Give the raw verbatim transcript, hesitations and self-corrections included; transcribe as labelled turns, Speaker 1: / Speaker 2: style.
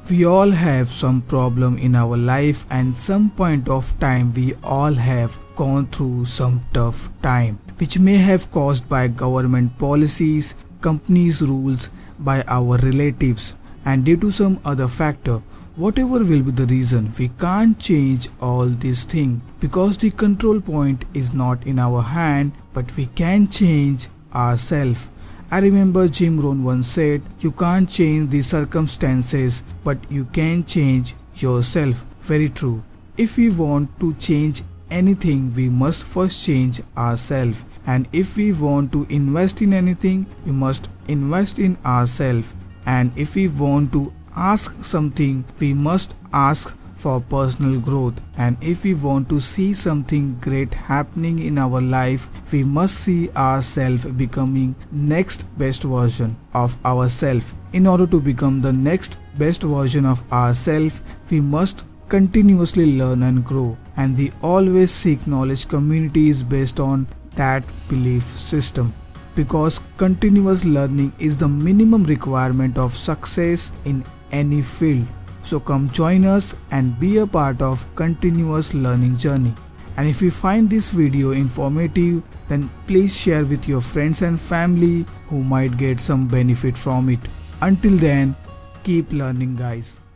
Speaker 1: We all have some problem in our life, and some point of time we all have gone through some tough time, which may have caused by government policies, companies rules, by our relatives, and due to some other factor. Whatever will be the reason, we can't change all these things because the control point is not in our hand, but we can change ourselves. I remember Jim Rohn once said, "You can't change the circumstances, but you can change yourself." Very true. If we want to change anything, we must first change ourselves. And if we want to invest in anything, we must invest in ourselves. And if we want to ask something, we must ask for personal growth. And if we want to see something great happening in our life, we must see ourselves becoming next best version of ourselves. In order to become the next best version of ourselves, we must continuously learn and grow. And the always seek knowledge community is based on that belief system, because continuous learning is the minimum requirement of success in any field. So come join us and be a part of continuous learning journey. And if you find this video informative, then please share with your friends and family who might get some benefit from it. Until then, keep learning guys.